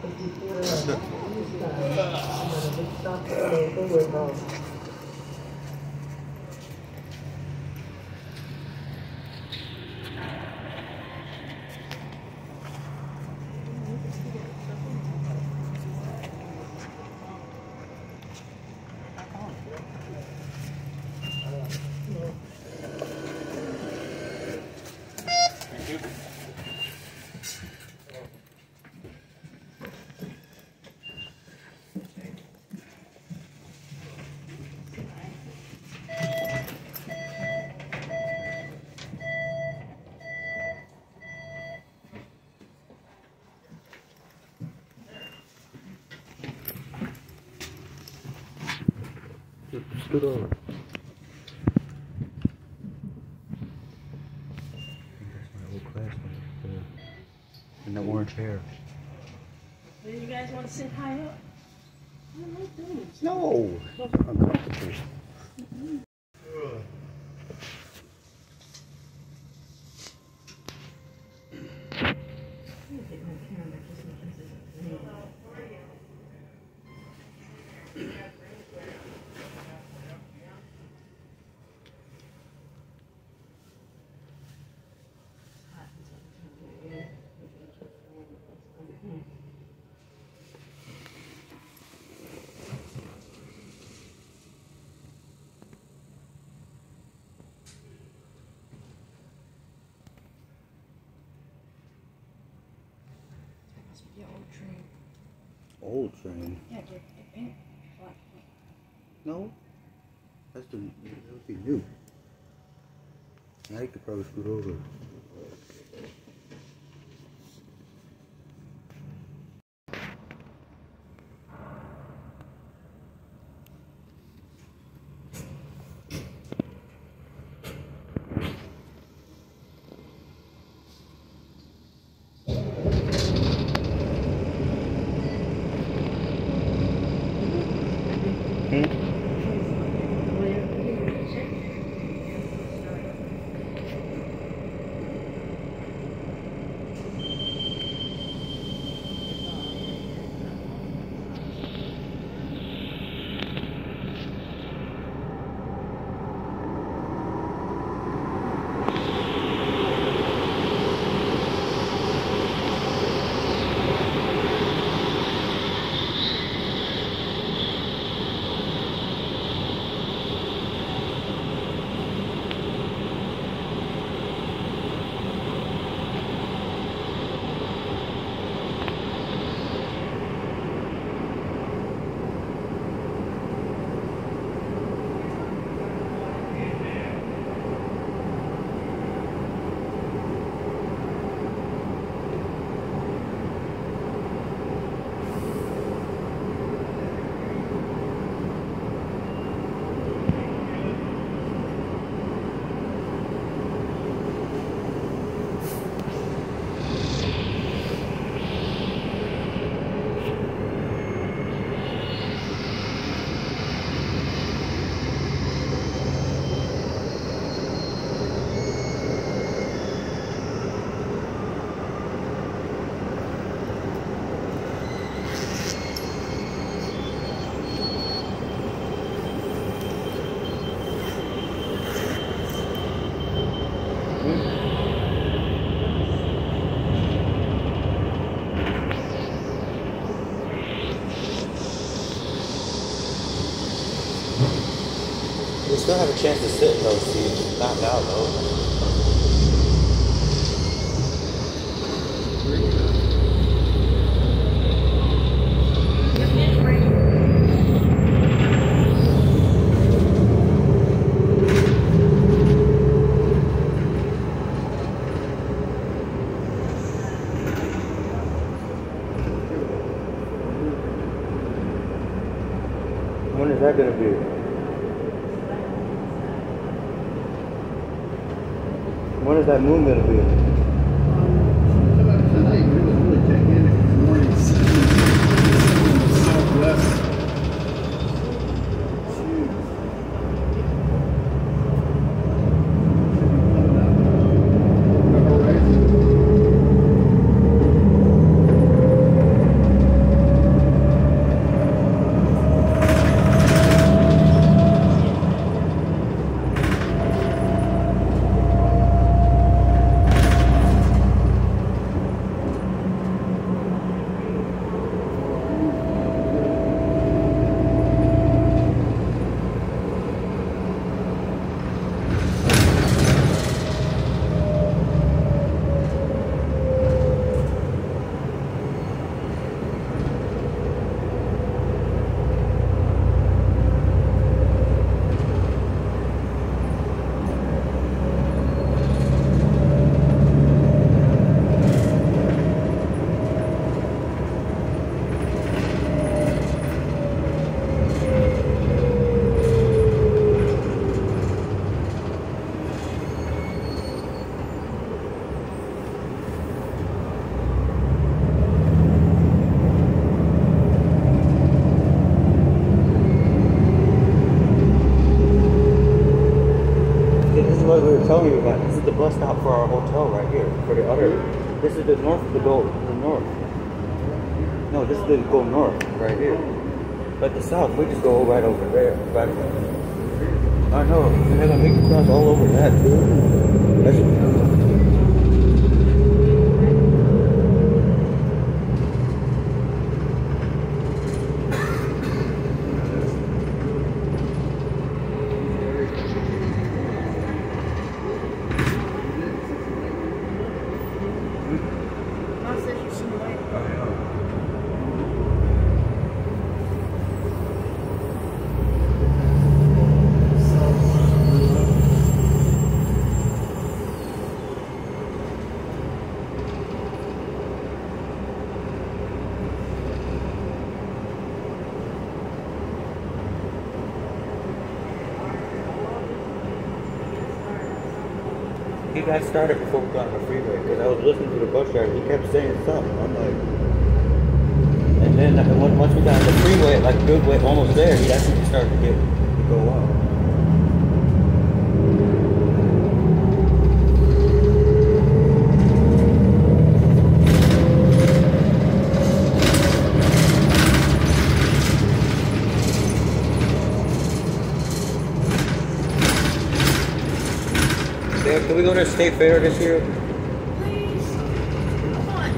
Scoot over. That's my old classmate in the orange hair. Do you guys want to sit high up? No, it's uncomfortable. Your old train. Old train? Yeah, get paint. No, that would be new. Now you could probably scoot over. We still have a chance to sit in those seats, knocked out though. When is that going to be? When is that moon going to be? telling you about. This is the bus stop for our hotel right here. For the other, this is the north. The north. No, this is the go north right here. But the south, we just go right over there. Right. I know. They're gonna make you cross all over that, dude. That's he got started before we got on the freeway because I was listening to the bus driver. He kept saying something. I'm like, and then once we got on the freeway, like good way, almost there, he actually started to go up. Can we go to State Fair this year? Please. Come on.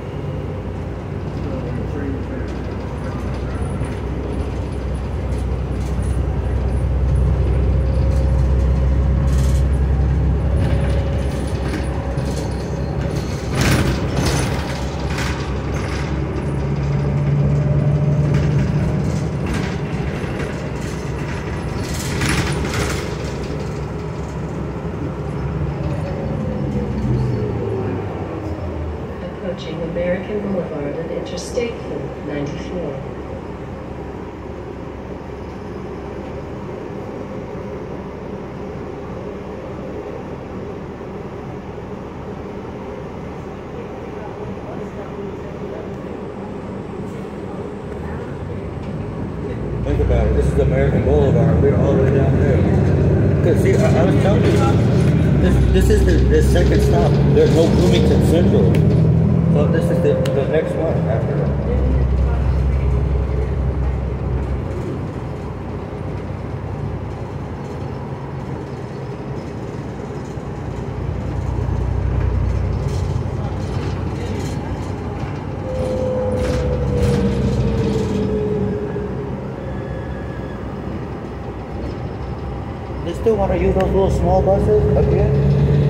Approaching American Boulevard and Interstate 94. Think about it. This is American Boulevard. We're all the way down there. Cause see, I was telling you, this is the second stop. There's no Bloomington Central. So this is the next one after that. They still want to use those little small buses again?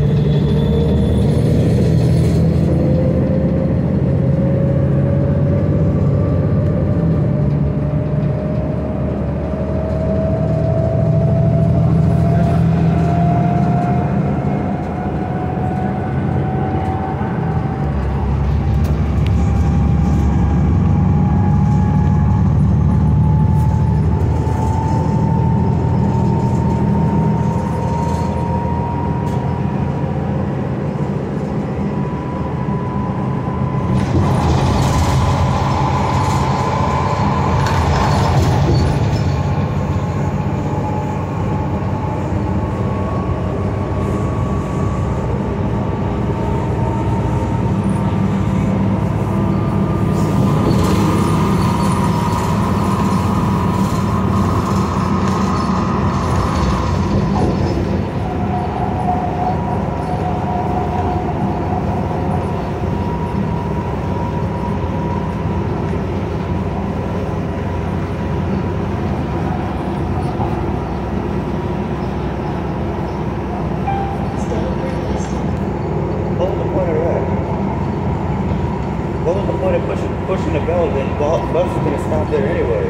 What was the point of pushing the bell? Then the bus is going to stop there anyway.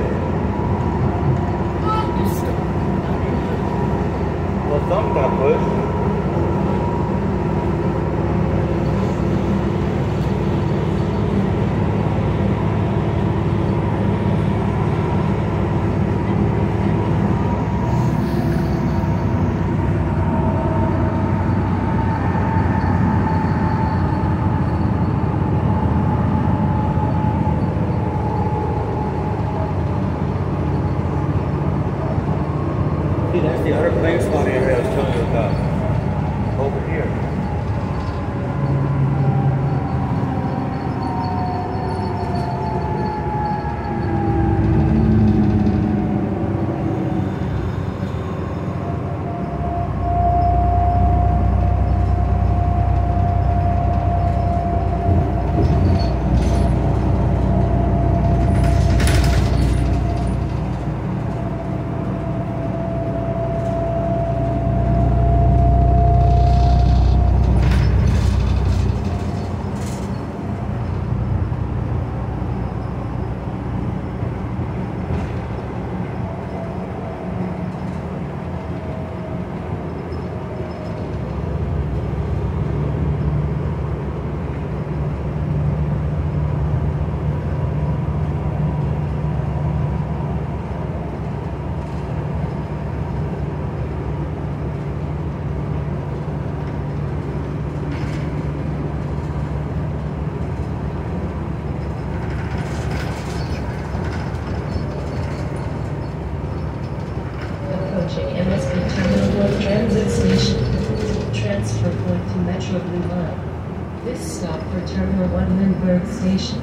Well, some got pushed. See, that's the other plane spot area I was telling you about. over here. MSP Terminal 1 Transit Station. Transfer point to Metro Blue Line. This stop for Terminal 1 Lindbergh Station.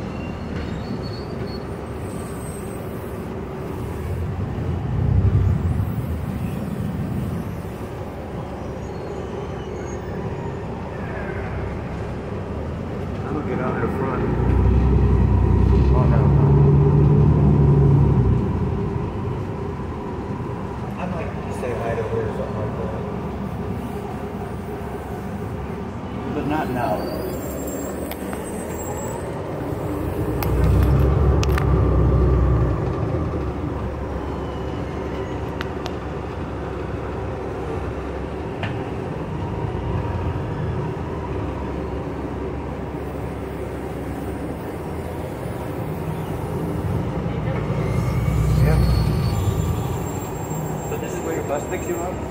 I'm gonna get out in the front. Oh no. I might say hi to her or something like that. But not now. Bus picks you up?